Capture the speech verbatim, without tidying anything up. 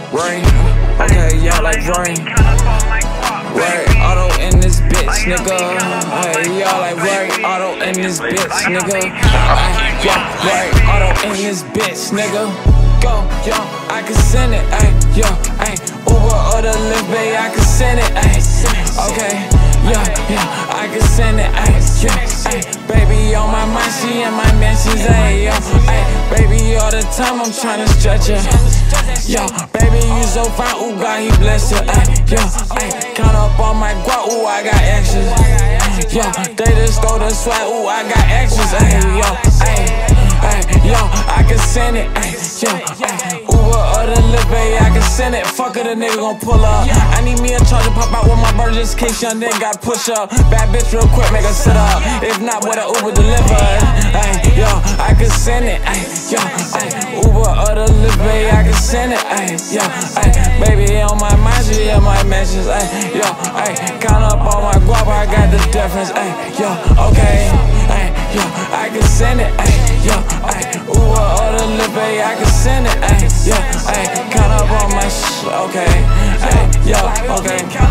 Rain, okay, y'all like rain. Rarri Otto in this bitch, nigga. Hey, y'all like Rarri Otto in this bitch, nigga. Ay, yo, Rarri Otto in this bitch, nigga. Go, yo, I can send it, ay, yo, ay. Uber or the Lyft, babe, I can send it, ay. Okay, yeah, yeah, I can send it, ay, yo, ay. Baby on my mind, she in my mentions, ay, yo, ay. Baby all the time, I'm tryna stretch her. Yo, baby, you so fine, ooh, God, he bless you, ay, yo, ay. Count up on my guap, ooh, I got extras. Yo, they just go to swag, ooh, I got extras, ay, yo, ay. Ay, yo, I can send it, ay, yo, ay. Uber or the Lyft, baby, I can send it. Fuck it, a nigga gon' pull up. I need me a charger, pop out with my bird just in case young nigga got push up. Bad bitch real quick, make her sit up. If not, what a Uber deliver. Ay, yo, I can send it, ay, yo, ay. Uber or the Lyft, baby, I can send it, ay, yo, ay. Baby on my mind, she in my mentions, ay, yo, ay. Count up on my guap, I got the difference, ay, yo, okay, ay, yo, I can send it, ay, yo, ay. Uber or the Lyft, baby, I can send it, ay, yo, ay. Count up on my sh, okay, ay, yo, okay.